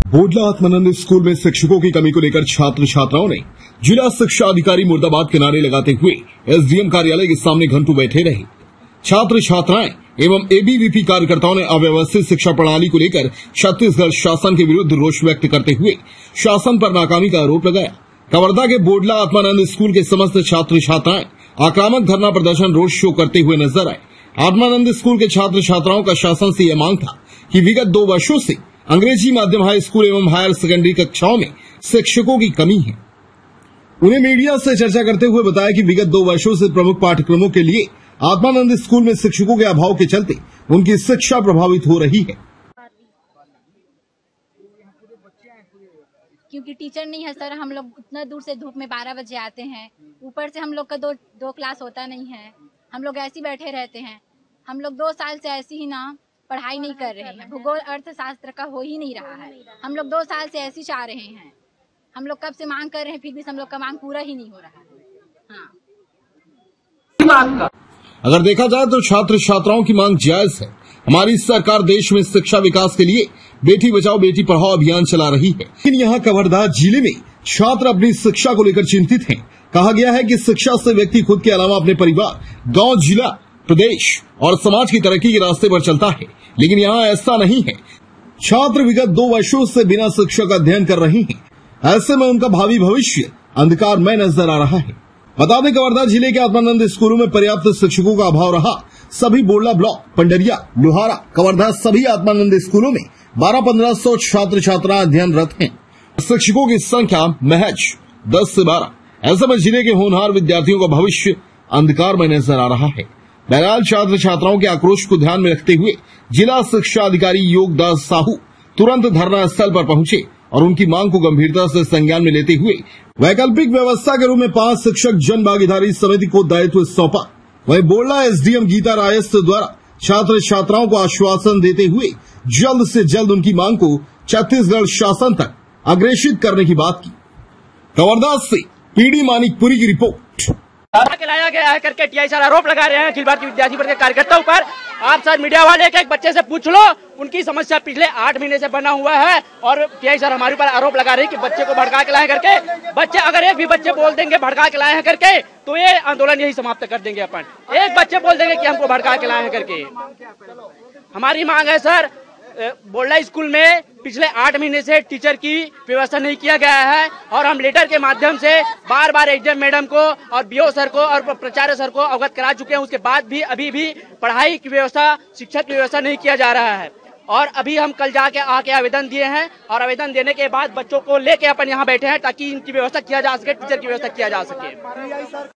Bodla Atmanand school में शिक्षकों की कमी को लेकर छात्र छात्राओं ने जिला शिक्षा अधिकारी मुर्दाबाद के नारे लगाते हुए एसडीएम कार्यालय के सामने घंटों बैठे रहे। छात्र छात्राएं एवं एबीवीपी कार्यकर्ताओं ने अव्यवस्थित शिक्षा प्रणाली को लेकर छत्तीसगढ़ शासन के विरुद्ध रोष व्यक्त करते हुए शासन पर नाकामी का आरोप लगाया। कवर्धा के बोडला आत्मानंद स्कूल के समस्त छात्र छात्राएं आक्रामक धरना प्रदर्शन रोड शो करते हुए नजर आए। आत्मानंद स्कूल के छात्र छात्राओं का शासन से यह मांग था कि विगत 2 वर्षों से अंग्रेजी माध्यम हाई स्कूल एवं हायर सेकेंडरी कक्षाओं में शिक्षकों की कमी है। उन्हें मीडिया से चर्चा करते हुए बताया कि विगत 2 वर्षों से प्रमुख पाठ्यक्रमों के लिए आत्मानंद स्कूल में शिक्षकों के अभाव के चलते उनकी शिक्षा प्रभावित हो रही है। क्योंकि टीचर नहीं है सर, हम लोग उतना दूर से धूप में 12 बजे आते हैं, ऊपर से हम लोग का दो क्लास होता नहीं है, हम लोग ऐसे बैठे रहते हैं। हम लोग 2 साल से ऐसी ही ना पढ़ाई नहीं कर रहे हैं, भूगोल अर्थशास्त्र का हो ही नहीं रहा है। हम लोग 2 साल से ऐसे चाह रहे हैं, हम लोग कब से मांग कर रहे हैं, फिर भी हम लोग का मांग पूरा ही नहीं हो रहा है। हाँ। अगर देखा जाए तो छात्र छात्राओं की मांग जायज है। हमारी सरकार देश में शिक्षा विकास के लिए बेटी बचाओ बेटी पढ़ाओ अभियान चला रही है, लेकिन यहाँ कवर्धा जिले में छात्र अपनी शिक्षा को लेकर चिंतित हैं। कहा गया है कि शिक्षा से व्यक्ति खुद के अलावा अपने परिवार, गांव, जिला, प्रदेश और समाज की तरक्की के रास्ते पर चलता है, लेकिन यहाँ ऐसा नहीं है। छात्र विगत 2 वर्षों से बिना शिक्षा का अध्ययन कर रहे हैं। ऐसे में उनका भावी भविष्य अंधकार में नजर आ रहा है। बता दें, कवर्धा जिले के आत्मानंद स्कूलों में पर्याप्त शिक्षकों का अभाव रहा। सभी बोडला ब्लॉक, पंडरिया, लोहारा, कवर्धा सभी आत्मानंद स्कूलों में 1200-1500 छात्र छात्रा अध्ययनरत हैं। शिक्षकों की संख्या महज 10 से 12। ऐसे में जिले के होनहार विद्यार्थियों का भविष्य अंधकार में नजर आ रहा है। बहरहाल छात्र छात्राओं के आक्रोश को ध्यान में रखते हुए जिला शिक्षा अधिकारी योगदास साहू तुरंत धरना स्थल पर पहुंचे और उनकी मांग को गंभीरता से संज्ञान में लेते हुए वैकल्पिक व्यवस्था के रूप में 5 शिक्षक जन भागीदारी समिति को दायित्व सौंपा। वहीं बोडला एसडीएम गीता रायस्त द्वारा छात्र छात्राओं को आश्वासन देते हुए जल्द से जल्द उनकी मांग को छत्तीसगढ़ शासन तक अग्रेषित करने की बात की। कवर्धा से पीडी मानिकपुरी की रिपोर्ट। लाया गया है करके टीआई सर आरोप लगा रहे हैं अखिल भारतीय विद्यार्थी परिषद के कार्यकर्ताओं पर। आप सर मीडिया वाले एक बच्चे से पूछ लो, उनकी समस्या पिछले 8 महीने से बना हुआ है और टीआई सर हमारे ऊपर आरोप लगा रहे हैं कि बच्चे को भड़का के लाए करके। बच्चे अगर एक भी बच्चे बोल देंगे भड़का के लाए हैं करके तो ये आंदोलन यही समाप्त कर देंगे अपन। एक बच्चे बोल देंगे कि हमको भड़का के लाए हैं करके। हमारी मांग है सर, बोडला स्कूल में पिछले 8 महीने से टीचर की व्यवस्था नहीं किया गया है और हम लेटर के माध्यम से बार एसडीएम मैडम को और बीओ सर को और प्राचार्य सर को अवगत करा चुके हैं। उसके बाद भी अभी भी पढ़ाई की व्यवस्था, शिक्षक की व्यवस्था नहीं किया जा रहा है। और अभी हम कल जाके आके आवेदन दिए हैं और आवेदन देने के बाद बच्चों को लेके अपन यहाँ बैठे हैं ताकि इनकी व्यवस्था किया जा सके, टीचर की व्यवस्था किया जा सके।